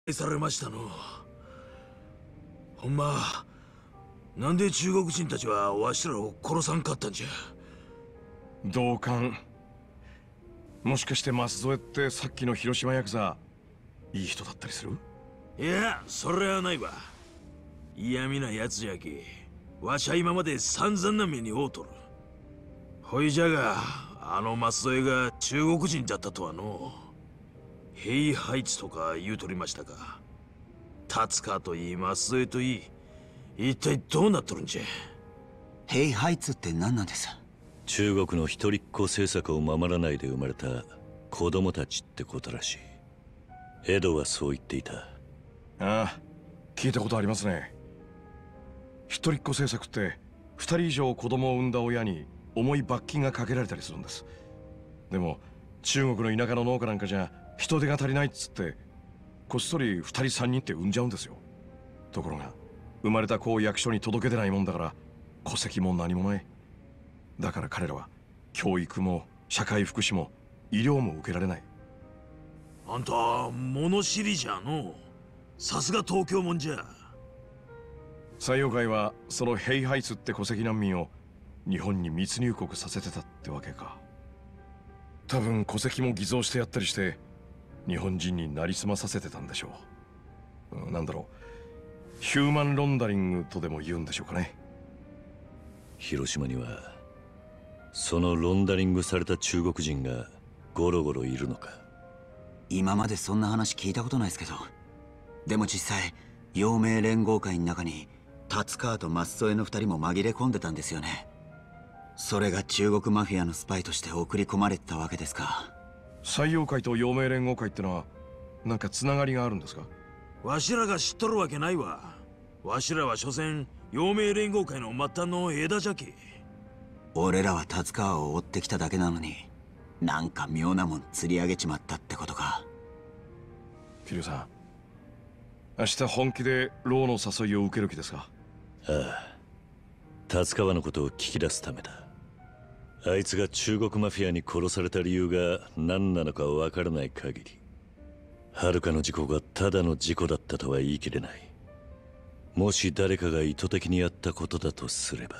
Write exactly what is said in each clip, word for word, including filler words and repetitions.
されましたの。ほんま、なんで中国人たちはわしらを殺さんかったんじゃ。 同感。もしかして舛添ってさっきの広島ヤクザいい人だったりする？ いや、それはないわ。嫌味なやつじゃけ。わしは今まで散々な目に遭うとる。ほいじゃが、あの舛添が中国人だったとはの。ヘイハイツとか言うとりましたか。達川といい舛添といい、一体どうなっとるんじゃ。 ヘイハイツって何なんです？ 中国の一人っ子政策を守らないで生まれた子供たちってことらしい。エドはそう言っていた。 ああ、聞いたことありますね。一人っ子政策って二人以上子供を産んだ親に重い罰金がかけられたりするんです。でも中国の田舎の農家なんかじゃ人手が足りないっつってこっそり二人三人って産んじゃうんですよ。ところが生まれた子を役所に届けてないもんだから戸籍も何もない。だから彼らは教育も社会福祉も医療も受けられない。 あんた物知りじゃの。さすが東京もんじゃ。 採用会はそのヘイハイツって戸籍難民を日本に密入国させてたってわけか。多分戸籍も偽造してやったりして日本人になりすまさせてたんでしょう。うん、なんだろう、ヒューマンロンダリングとでも言うんでしょうかね。 広島にはそのロンダリングされた中国人がゴロゴロいるのか？ 今までそんな話聞いたことないですけど、でも実際陽明連合会の中に達川と舛添の二人も紛れ込んでたんですよね。それが中国マフィアのスパイとして送り込まれてたわけですか。 採用会と陽明連合会ってのはなんかつながりがあるんですか？ わしらが知っとるわけないわ。わしらは所詮陽明連合会の末端の枝じゃけ。 俺らは達川を追ってきただけなのに、なんか妙なもん釣り上げちまったってことか。 桐生さん、明日本気でローの誘いを受ける気ですか？ ああ、達川のことを聞き出すためだ。あいつが中国マフィアに殺された理由が何なのかわからない限り、遥の事故がただの事故だったとは言い切れない。もし誰かが意図的にやったことだとすれば、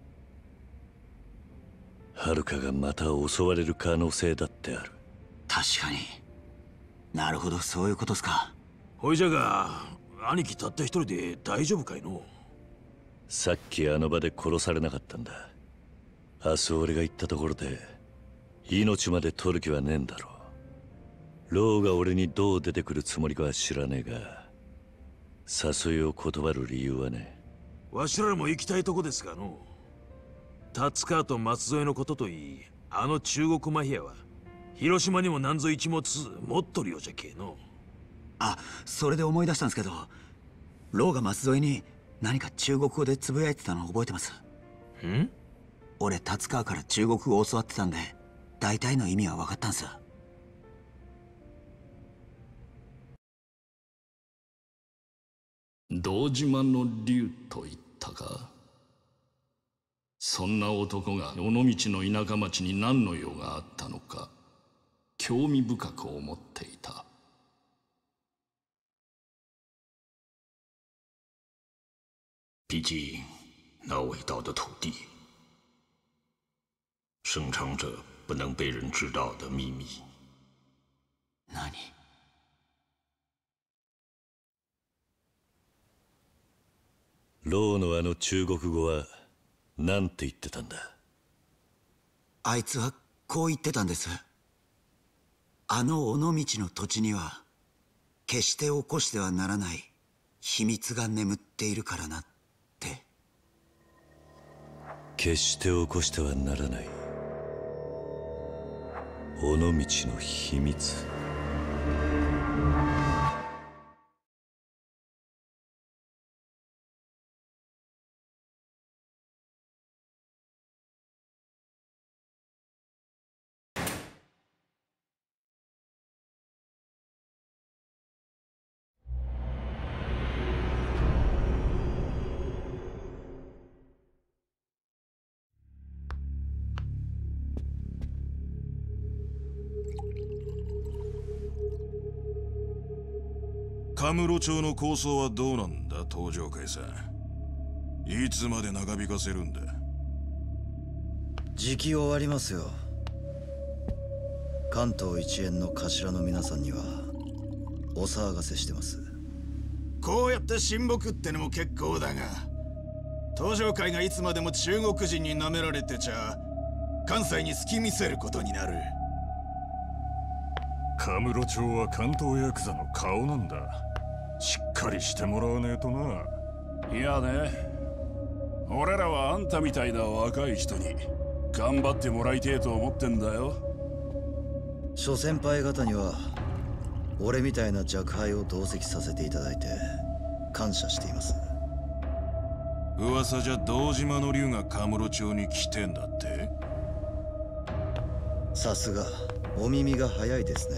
遥がまた襲われる可能性だってある。 確かに。なるほど、そういうことっすか。 ほいじゃが、兄貴たった一人で大丈夫かいの？ さっきあの場で殺されなかったんだ。明日俺が行ったところで命まで取る気はねえんだろう。ローが俺にどう出てくるつもりかは知らねえが、誘いを断る理由はね。 わしらも行きたいとこですがの。達川と舛添のことといい、あの中国マフィアは広島にもなんぞ一物持っとるようじゃけえの。 あ、それで思い出したんですけど、ローが舛添に何か中国語でつぶやいてたの覚えてます？ ん？ 俺達川から中国語を教わってたんで、大体の意味は分かったんす。 堂島の竜と言ったか。そんな男が尾道の田舎町に何の用があったのか興味深く思っていた。 毕竟那伟大的土地生藏着不能被人知道的秘密。 何？ ローのあの中国語は何て言ってたんだ？ あいつはこう言ってたんです。あの尾道の土地には決して起こしてはならない秘密が眠っているからなって。 決して起こしてはならない尾道の秘密。 カムロ町の構想はどうなんだ、東上会さん。いつまで長引かせるんだ。 時期終わりますよ。関東一円の頭の皆さんにはお騒がせしてます。 こうやって親睦ってのも結構だが、東上会がいつまでも中国人に舐められてちゃ関西に隙見せることになる。 カムロ町は関東ヤクザの顔なんだ。しっかりしてもらわねえとな。 いやね、俺らはあんたみたいな若い人に頑張ってもらいてえと思ってんだよ。 諸先輩方には俺みたいな若輩を同席させていただいて感謝しています。 噂じゃ堂島の竜がカムロ町に来てんだって。 さすがお耳が早いですね。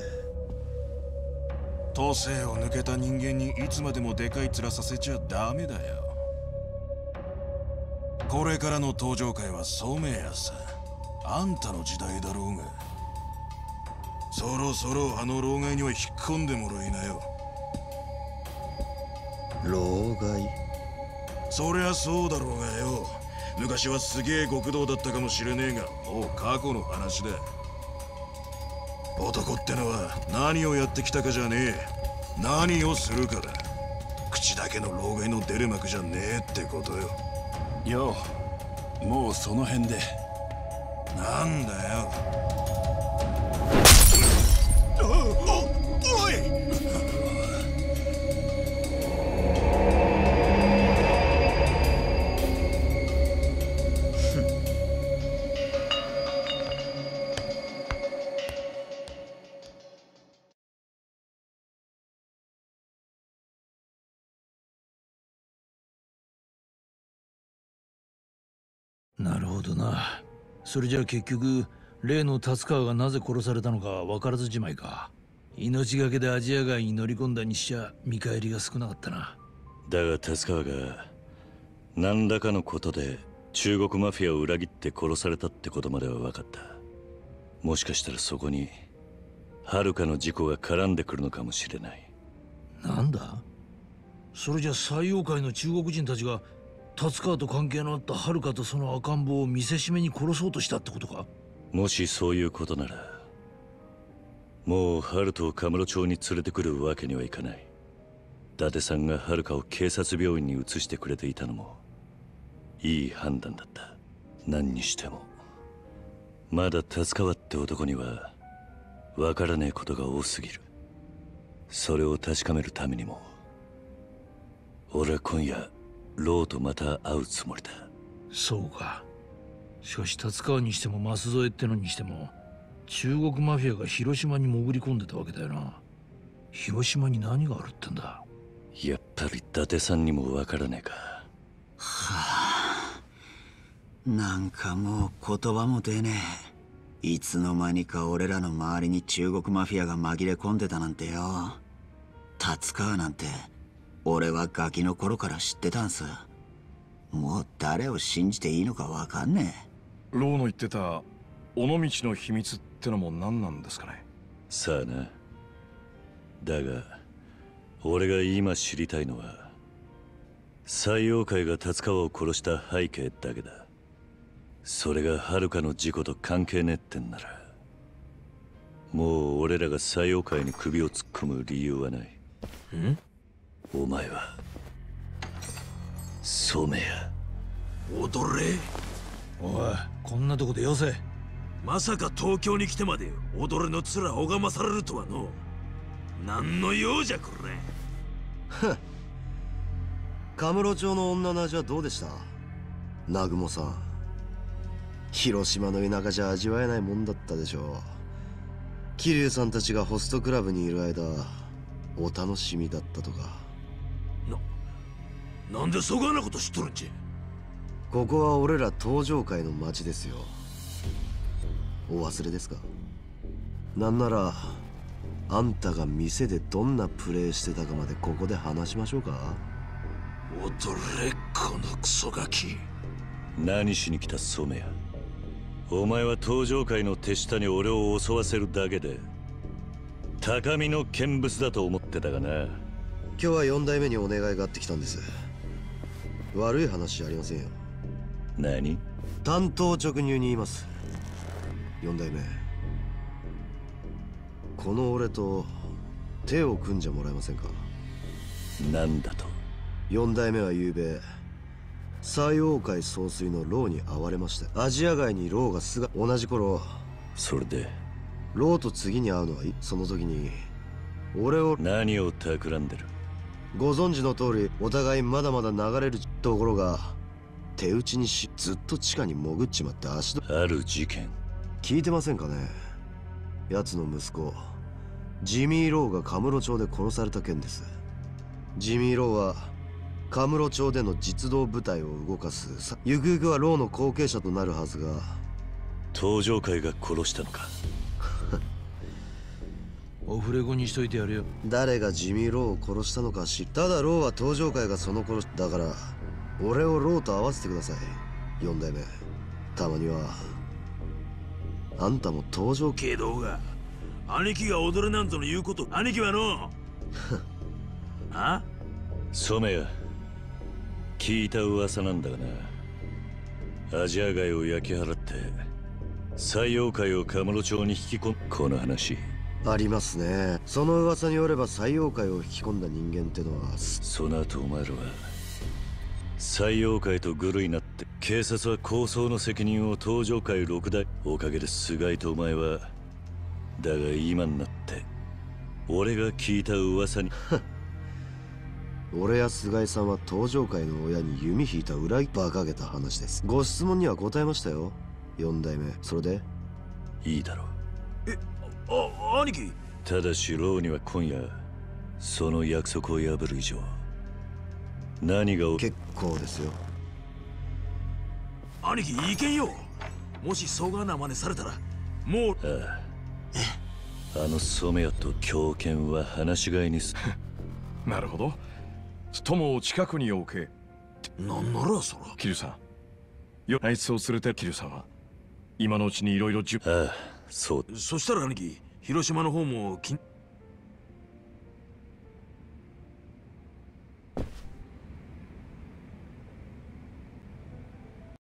都政を抜けた人間にいつまでもでかい面させちゃダメだよ。これからの東上会は染谷さ。あんたの時代だろうが。そろそろあの老害には引っ込んでもらいなよ。 老害？ そりゃそうだろうがよ。昔はすげえ極道だったかもしれねえが、もう過去の話だ。男ってのは何をやってきたかじゃねえ、何をするかだ。口だけの老害の出る幕じゃねえってことよ。 よう、もうその辺で。 なんだよ。お、おい！ なるほどな。それじゃあ結局例の達川がなぜ殺されたのか分からずじまいか。命がけでアジア街に乗り込んだにしちゃ見返りが少なかったな。 だが達川が何らかのことで中国マフィアを裏切って殺されたってことまでは分かった。もしかしたらそこに遥の事故が絡んでくるのかもしれない。 なんだそれじゃ西洋界の中国人たちが達川と関係のあった遥とその赤ん坊を見せしめに殺そうとしたってことか。 もしそういうことならもう遥人をカムロ町に連れてくるわけにはいかない。伊達さんが遥を警察病院に移してくれていたのもいい判断だった。何にしてもまだ達川って男には分からねえことが多すぎる。それを確かめるためにも俺は今夜ローとまた会うつもりだ。 そうか。しかし達川にしても舛添ってのにしても中国マフィアが広島に潜り込んでたわけだよな。広島に何があるってんだ。 やっぱり伊達さんにも分からねえか。 はあ、なんかもう言葉も出ねえ。いつの間にか俺らの周りに中国マフィアが紛れ込んでたなんてよ。達川なんて俺はガキの頃から知ってたんす。もう誰を信じていいのか分かんねえ。ローの言ってた尾道の秘密ってのも何なんですかね。 さあな。だが俺が今知りたいのは西洋界が達川を殺した背景だけだ。それが遥の事故と関係ねえってんならもう俺らが西洋界に首を突っ込む理由はない。 ん？ お前は染谷。 踊れ。 おい、こんなとこでよせ。 まさか東京に来てまで踊れの面拝まされるとはの。何の用じゃこれ。 ふっ。カムロ町の女の味はどうでした？南雲さん。広島の田舎じゃ味わえないもんだったでしょう。桐生さんたちがホストクラブにいる間お楽しみだったとか。 な、なんでそがなこと知っとるんじゃ。 ここは俺ら東上界の町ですよ。お忘れですか？なんならあんたが店でどんなプレイしてたかまでここで話しましょうか？ 踊れ、このクソガキ。 何しに来た染谷。お前は東上界の手下に俺を襲わせるだけで高みの見物だと思ってたがな。 今日はよん代目にお願いがあってきたんです。悪い話じゃありませんよ。 何？ 単刀直入に言います。よん代目、この俺と手を組んじゃもらえませんか？ なんだと？ よん代目は昨べ西欧海総帥のローに会われました。アジア外にローがすが同じ頃。 それでローと次に会うのはいその時に俺を。 何を企んでる？ ご存知の通りお互いまだまだ流れるところが手打ちにし、ずっと地下に潜っちまって足取ある事件聞いてませんかね。奴の息子ジミー・ローがカムロ町で殺された件です。ジミー・ローはカムロ町での実動部隊を動かす。ゆくゆくはローの後継者となるはずが。 登場会が殺したのか？ オフレコにしといてやるよ。 誰がジミー・ローを殺したのか知った。だローは登場会がその頃だから、俺をローと合わせてください。よん代目、たまにはあんたも登場けどが兄貴が踊れなんとの言うこと、兄貴はのあ染谷、聞いた噂なんだがな。アジア街を焼き払って西洋海をカムロ町に引き込んこの話ありますね。その噂によれば西洋海を引き込んだ人間ってのは。 その後お前らは西洋海とグルになって、警察は抗争の責任を登場界六代。おかげで菅井とお前は。だが今になって俺が聞いた噂に俺や菅井さんは登場界の親に弓引いた裏馬鹿げた話です。ご質問には答えましたよ、よん代目。それでいいだろう。 え、あ、兄貴。 ただしローには今夜その約束を破る以上何が。 結構ですよ。 兄貴いけんよ。もしそがな真似されたらもう。 ああ、あの染谷と狂犬は話し飼いにすなるほど。友を近くに置け。 なんならそら。 キルさん、よあいつを連れて。キルさんは今のうちにいろいろじゅ。 ああ、そう。 そしたら兄貴、広島の方もき